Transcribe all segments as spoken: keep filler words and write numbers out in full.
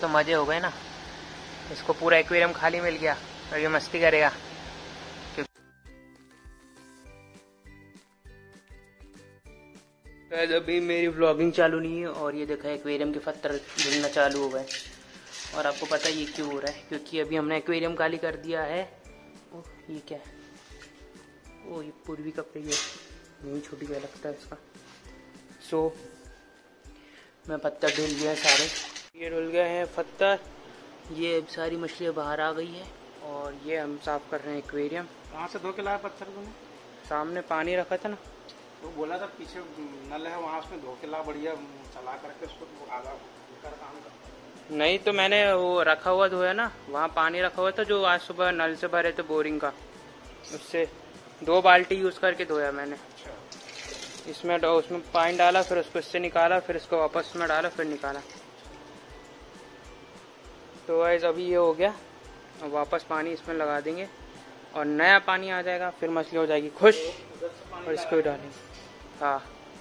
मजे हो गए ना। इसको पूरा एक्वेरियम खाली मिल गया और ये मस्ती करेगा। तो अभी मेरी व्लॉगिंग चालू नहीं है और ये देखा एक्वेरियम के पत्थर गिरना चालू हो गए। और आपको पता है ये क्यों हो रहा है? क्योंकि अभी हमने एक्वेरियम खाली कर दिया है। ओह ये क्या है? ओह ये पूर्वी का पेड़ नहीं छोटी क्या लगता है इसका। सो मैं पत्थर ढुल गया सारे, ये ढुल गए हैं पत्थर। ये सारी मछलियाँ बाहर आ गई है और ये हम साफ कर रहे हैं एक्वेरियम। कहाँ से धो के लाया पत्थर को? सामने पानी रखा था ना, तो बोला था पीछे नल है वहाँ, उसमें धो के ला बढ़िया चला करके उसको आधा कर काम कर। नहीं तो मैंने वो रखा हुआ धोया ना, वहाँ पानी रखा हुआ था जो आज सुबह नल से भरे थे बोरिंग का, उससे दो बाल्टी यूज करके धोया मैंने। इसमें उसमें पानी डाला, फिर उसको इससे निकाला, फिर इसको वापस में डाला, फिर निकाला। तो गाइस अभी ये हो गया। अब वापस पानी इसमें लगा देंगे और नया पानी आ जाएगा, फिर मछली हो जाएगी खुश और इसको भी डालेंगे। हाँ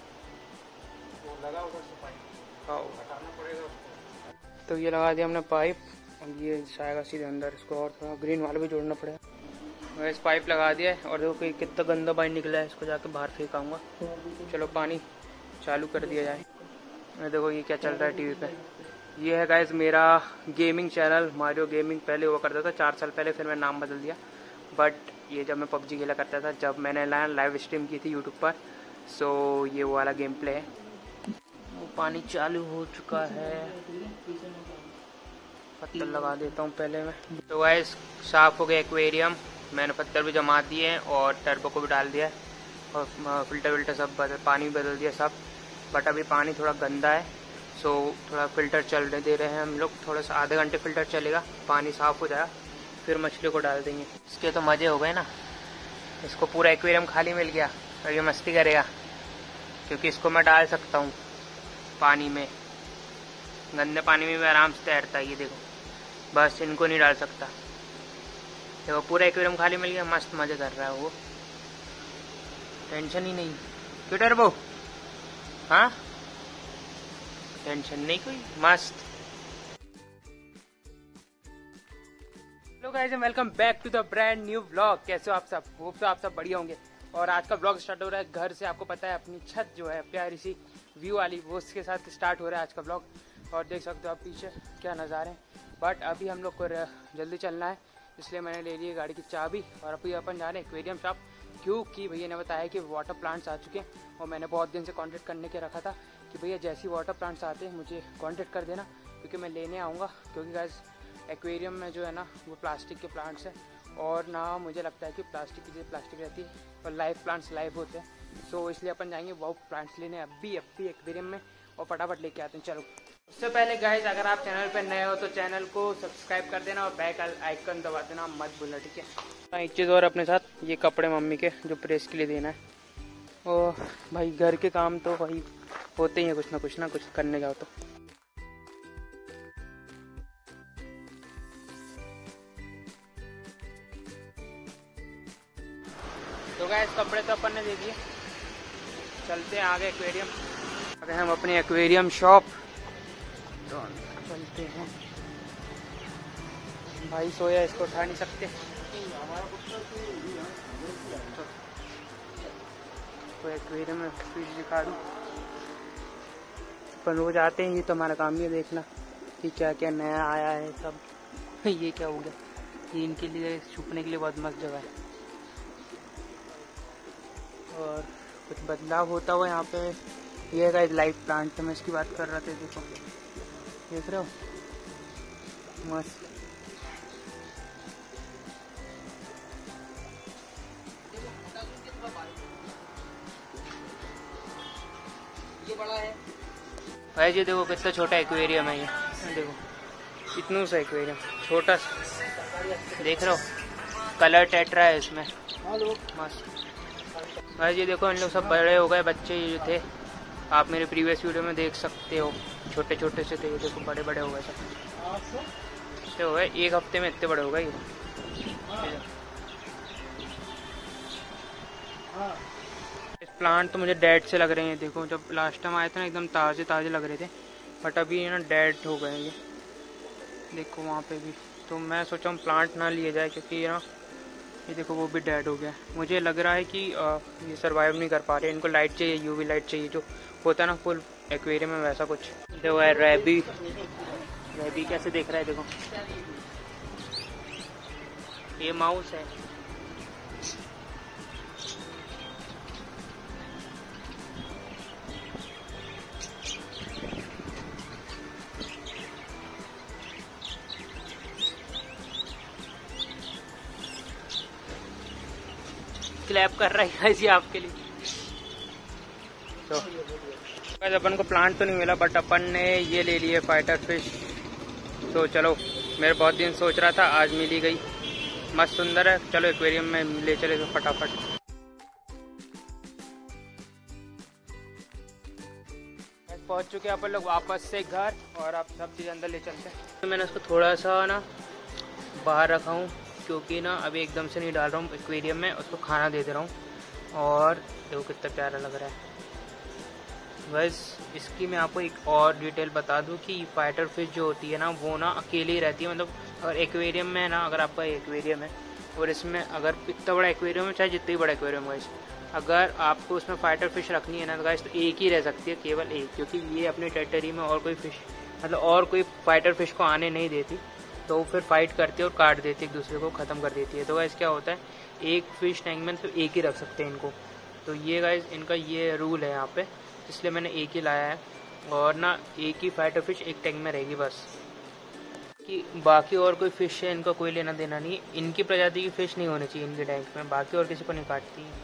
हाँ तो ये लगा दिया हमने पाइप। अब ये जाएगा सीधे अंदर, इसको और थोड़ा ग्रीन वाला भी जोड़ना पड़ेगा। वैसे पाइप लगा दिया है और देखो कि कितना गंदा पानी निकला है, इसको जाके बाहर फेंकाऊंगा। चलो पानी चालू कर दिया जाए। मैं देखो ये क्या चल रहा है टीवी पे। ये है गाइस मेरा गेमिंग चैनल मारियो गेमिंग। पहले हुआ करता था चार साल पहले, फिर मैंने नाम बदल दिया। बट ये जब मैं पबजी खेला करता था, जब मैंने लाइव स्ट्रीम की थी यूट्यूब पर। सो ये वो वाला गेम प्ले है। वो पानी चालू हो चुका है, पत्थर लगा देता हूँ पहले मैं। तो गाइस साफ हो गया एक्वेरियम, मैंने पत्थर भी जमा दिए और टर्बो को भी डाल दिया और फिल्टर विल्टर सब बदल, पानी भी बदल दिया सब। बट अभी पानी थोड़ा गंदा है, सो थोड़ा फिल्टर चलने दे रहे हैं हम लोग। थोड़ा सा आधे घंटे फिल्टर चलेगा, पानी साफ हो जाएगा, फिर मछली को डाल देंगे। इसके तो मजे हो गए ना। इसको पूरा एक्वेरियम खाली मिल गया और ये मस्ती करेगा क्योंकि इसको मैं डाल सकता हूँ पानी में। गंदे पानी में भी आराम से तैरता है ये देखो, बस इनको नहीं डाल सकता। देखो पूरा एक्वेरियम खाली मिल गया, मस्त मजे कर रहा है वो, टेंशन ही नहीं। क्यों टर्बो? हाँ टेंशन नहीं कोई, मस्त। Hello guys and welcome back to the brand new vlog. कैसे हो आप सब? होप तो आप सब बढ़िया होंगे। और आज का व्लॉग स्टार्ट हो रहा है घर से। आपको पता है अपनी छत जो है प्यारी सी व्यू वाली, वो उसके साथ स्टार्ट हो रहा है आज का व्लॉग। और देख सकते हो आप पीछे क्या नज़ारे हैं। बट अभी हम लोग को जल्दी चलना है, इसलिए मैंने ले ली गाड़ी की चाबी और अभी अपन जा रहे हैं एक्वेरियम शॉप। क्योंकि भैया ने बताया कि वाटर प्लांट्स आ चुके हैं और मैंने बहुत दिन से कांटेक्ट करने के रखा था कि भैया जैसे ही वाटर प्लांट्स आते हैं मुझे कांटेक्ट कर देना, क्योंकि मैं लेने आऊँगा। क्योंकि गाइस एक्वेरियम में जो है ना वो प्लास्टिक के प्लांट्स हैं और ना मुझे लगता है कि प्लास्टिक की जैसे प्लास्टिक रहती है और लाइव प्लांट्स लाइव होते हैं। सो इसलिए अपन जाएंगे वो प्लांट्स लेने अभी अभी एक्वेरियम में और फटाफट लेके आते हैं। चलो उससे पहले गाइस अगर आप चैनल पर नए हो तो चैनल को सब्सक्राइब कर देना और बैक आइकन दबा देना मत भूलना, ठीक है। एक चीज़ और अपने साथ, ये कपड़े मम्मी के जो प्रेस के लिए देना है। और भाई घर के काम तो भाई होते ही हैं, कुछ ना कुछ ना कुछ करने जाओ तो। तो गाइस कपड़े तो अपन ने दे दिए, चलते हैं आगे एक्वेरियम। अगर हम अपनी एक्वेरियम शॉप तो चलते हैं। भाई सोया, इसको उठा नहीं सकते। तो एक्वेरियम में फिश दिखा दूँ। अपन रोज आते हैं, ये तो हमारा काम ही है देखना कि क्या क्या नया आया है सब। ये क्या हो गया? ये इनके लिए छुपने के लिए बहुत मस्त जगह है और कुछ बदलाव होता हुआ यहाँ पे। ये गाइस लाइव प्लांट है, मैं इसकी बात कर रहा था। देखो देख रहे हो, मस्त। ये बड़ा है भाई जी, देखो कितना छोटा एक्वेरियम है ये। देखो इतना सा एक्वेरियम, छोटा सा, देख रहे हो? कलर टेट्रा है इसमें, मस्त भाई जी। देखो इन लोग सब बड़े हो गए, बच्चे ये जो थे आप मेरे प्रीवियस वीडियो में देख सकते हो, छोटे छोटे से थे, ये देखो बड़े बड़े हो गए सब। इतने हो गए, एक हफ्ते में इतने बड़े हो गए ये। इस प्लांट तो मुझे डेड से लग रहे हैं। देखो जब लास्ट टाइम आए थे ना एकदम ताज़े ताज़े लग रहे थे, बट अभी ये ना डेड हो गए ये। देखो वहाँ पे भी। तो मैं सोचा हूँ प्लांट ना लिए जाए, क्योंकि ना ये देखो वो भी डेड हो गया। मुझे लग रहा है कि आ, ये सरवाइव नहीं कर पा रहे, इनको लाइट चाहिए, यूवी लाइट चाहिए, जो होता है ना फुल एक्वेरियम में वैसा कुछ। देखो यार रैबी, रैबी कैसे देख रहा है, देखो ये माउस है। क्लैप कर रहा है जी आपके लिए। तो गाइस अपन को प्लांट तो नहीं मिला, बट अपन ने ये ले लिए फाइटर फिश। तो चलो, मेरे बहुत दिन सोच रहा था, आज मिली गई, मस्त सुंदर है। चलो एक्वेरियम में ले चले तो फटाफट। पहुंच चुके हैं अपन लोग वापस से घर, और आप सब चीज़ अंदर ले चलते हैं। तो मैंने उसको थोड़ा सा ना बाहर रखा हूँ, क्योंकि ना अभी एकदम से नहीं डाल रहा हूँ एक्वेरियम में, उसको खाना दे दे रहा हूँ। और देखो कितना प्यारा लग रहा है। बस इसकी मैं आपको एक और डिटेल बता दूं कि फाइटर फिश जो होती है ना, वो ना अकेली ही रहती है। मतलब अगर एक्वेरियम में ना, अगर आपका एक्वेरियम है और इसमें अगर इतना बड़ा एक्वेरियम है, चाहे जितनी बड़ा एक्वेरियम हो, अगर आपको उसमें फाइटर फिश रखनी है ना, तो गाइस तो एक ही रह सकती है, केवल एक, क्योंकि ये अपनी टेरिटरी में और कोई फिश, मतलब और कोई फाइटर फिश को आने नहीं देती। तो फिर फाइट करती है और काट देती है, एक दूसरे को ख़त्म कर देती है। तो गाइस क्या होता है, एक फिश टैंक में सिर्फ एक ही रख सकते हैं इनको। तो ये गाइस इनका ये रूल है यहाँ पे, इसलिए मैंने एक ही लाया है। और ना एक ही फाइटर फिश एक टैंक में रहेगी बस, कि बाकी और कोई फिश है इनका कोई लेना देना नहीं। इनकी प्रजाति की फिश नहीं होनी चाहिए इनके टैंक में, बाकी और किसी को नहीं काटती है।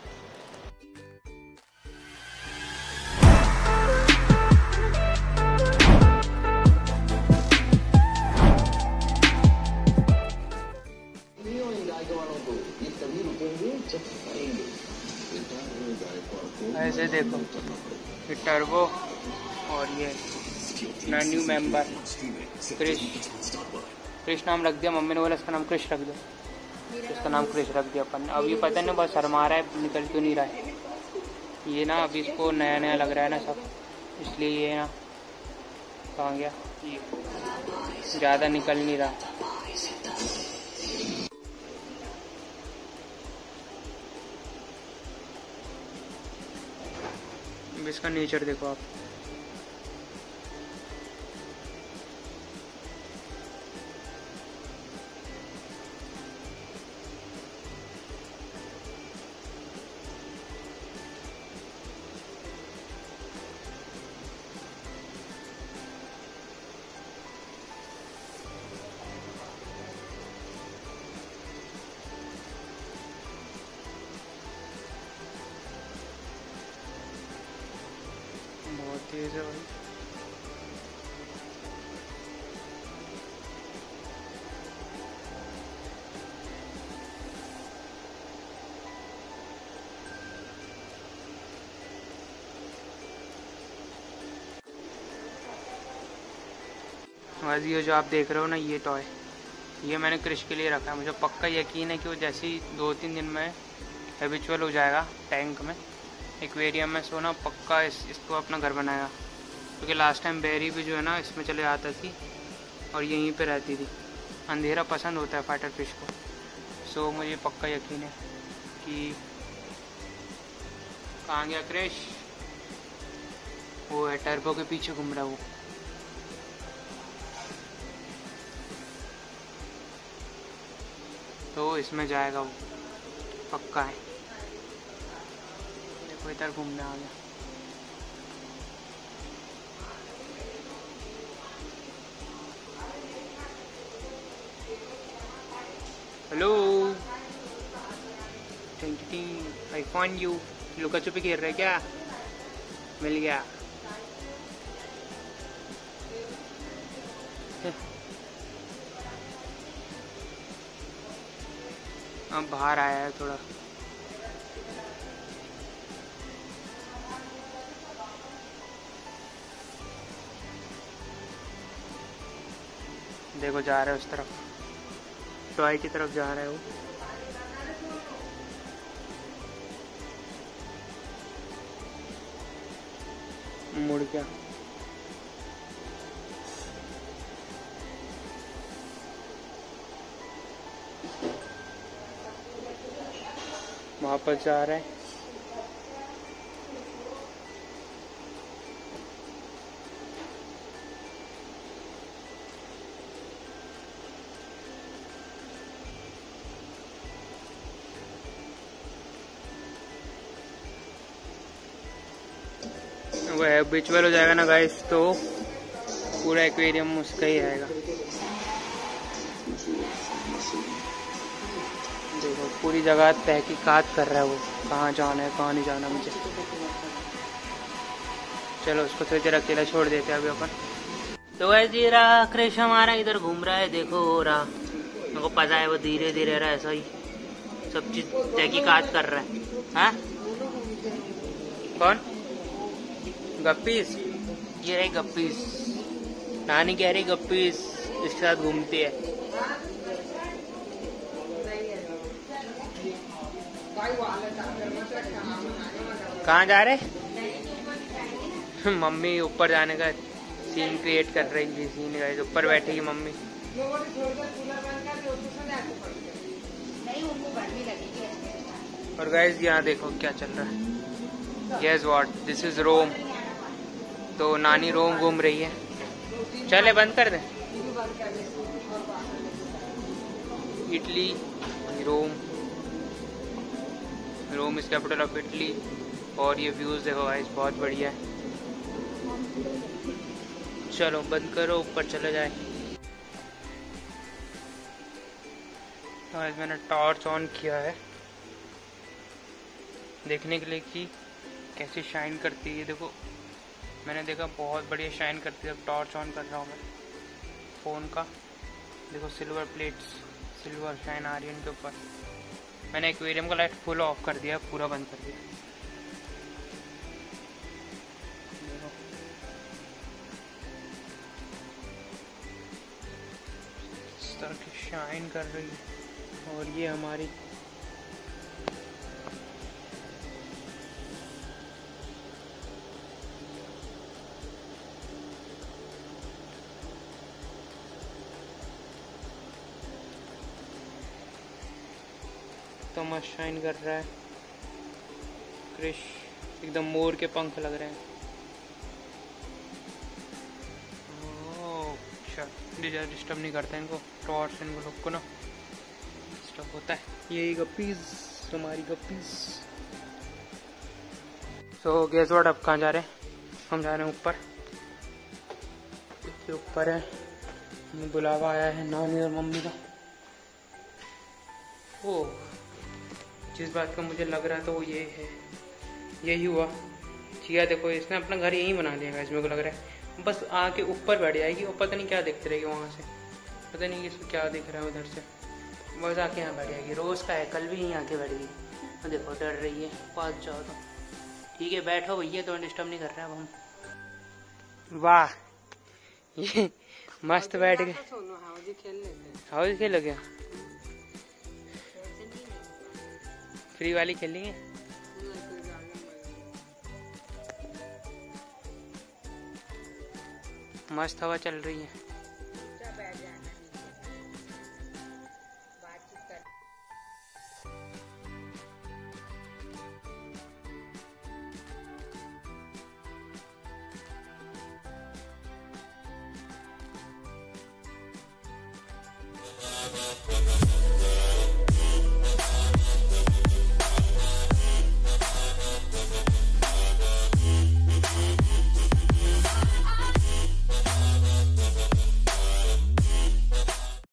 ऐसे देखो ये टर्बो, और ये अपना न्यू मेंबर क्रिश। क्रिश नाम रख दिया, मम्मी ने बोला इसका नाम क्रिश रख दो, इसका नाम क्रिश रख दिया अपन ने। अब ये पता नहीं बहुत शर्मा रहा है, निकल क्यों नहीं रहा है ये ना, अभी इसको नया नया लग रहा है ना सब, इसलिए ये ना कहाँ गया, ये ज़्यादा निकल नहीं रहा। इसका नेचर देखो आप, बहुत तेज है भाई। बस ये जो आप देख रहे हो ना, ये टॉय, ये मैंने क्रिश के लिए रखा है। मुझे पक्का यकीन है कि वो जैसे ही दो तीन दिन में हैबिचुअल हो जाएगा टैंक में, एक्वेरियम में, सोना पक्का इस इसको अपना घर बनाएगा। क्योंकि लास्ट टाइम बेरी भी जो है ना इसमें चले आता थी और यहीं पे रहती थी। अंधेरा पसंद होता है फाइटर फिश को, सो मुझे पक्का यकीन है कि कहाँ गया क्रिश, वो है टर्बो के पीछे घूम रहा है वो। तो इसमें जाएगा वो, पक्का है। देखो इधर घूमने आ गया। Hello, I find you. लुका छुपी खेल रहे क्या? मिल गया। अब बाहर आया है थोड़ा। देखो जा रहा है उस तरफ, टॉय की तरफ जा रहा है वो। मुड़ गया। वापस जा रहे हैं। वो हैबिचुअल हो जाएगा ना गाइस, तो पूरा एक्वेरियम उसका ही आएगा। देखो पूरी जगह तहकीकात कर रहा है वो, कहाँ जाना है कहाँ नहीं जाना मुझे। चलो उसको थोड़ी देर अकेला छोड़ देते हैं अभी अपन। तो गाइस ये रहा क्रिश हमारा इधर घूम रहा है, देखो हो रहा, मेरे को पता है वो धीरे धीरे रहा ऐसा ही सब चीज तहकीकात कर रहा है। हाँ कौन? गप्पीस, ये रही गप्पीस, नानी कह रही गप्पीस इसके साथ घूमती है। कहाँ जा रहे? मम्मी ऊपर जाने का सीन क्रिएट कर रही थी, सीन का ऊपर बैठेगी मम्मी। और गाइस यहाँ देखो क्या चल रहा है। Yes what, this is Rome. तो नानी रोम घूम रही है। चले बंद कर दें। Italy, Rome, Rome is capital of Italy. और ये व्यूज देखो गाइस बहुत बढ़िया है। चलो बंद करो, ऊपर चले जाए। आज मैंने टॉर्च ऑन किया है देखने के लिए कि कैसी शाइन करती है। देखो मैंने देखा बहुत बढ़िया शाइन करती है। अब टॉर्च ऑन कर रहा हूँ मैं फ़ोन का। देखो सिल्वर प्लेट्स, सिल्वर शाइन आ रही है इनके ऊपर। मैंने एक्वेरियम का लाइट फुल ऑफ कर दिया, पूरा बंद कर दिया। देखो इस तरह की शाइन कर रही है। और ये हमारी तो मस्त शाइन कर रहा है। क्रिश एकदम मोर के पंख लग रहे हैं। अच्छा डिस्टर्ब नहीं करते इनको, टॉर्च इनको लोग को ना डिस्टर्ब होता है। यही गप्पीज, हमारी गप्पीज। सो गेस व्हाट, अब कहाँ जा रहे हैं? हम जा रहे हैं ऊपर। इसके ऊपर है, बुलावा आया है नानी और मम्मी का। ओ जिस बात का मुझे लग रहा था वो ये है, यही हुआ। ठीक है देखो इसने अपना घर यहीं बना लिया है, इसमें को लग रहा है बस आके ऊपर बैठ जाएगी और पता नहीं क्या देखती रहेगी वहाँ से। पता नहीं इसको क्या दिख रहा है उधर से, बस आके यहाँ बैठ जाएगी। रोज़ का है, कल भी यहीं आके बैठ गई। देखो डर रही है, पास जाओ तो ठीक है बैठो भैया, तो डिस्टर्ब नहीं कर रहे अब हम। वाह ये मस्त बैठ गए। हाउस खेल गया, फ्री वाली खेलेंगे। मस्त हवा चल रही है। We'll be right back.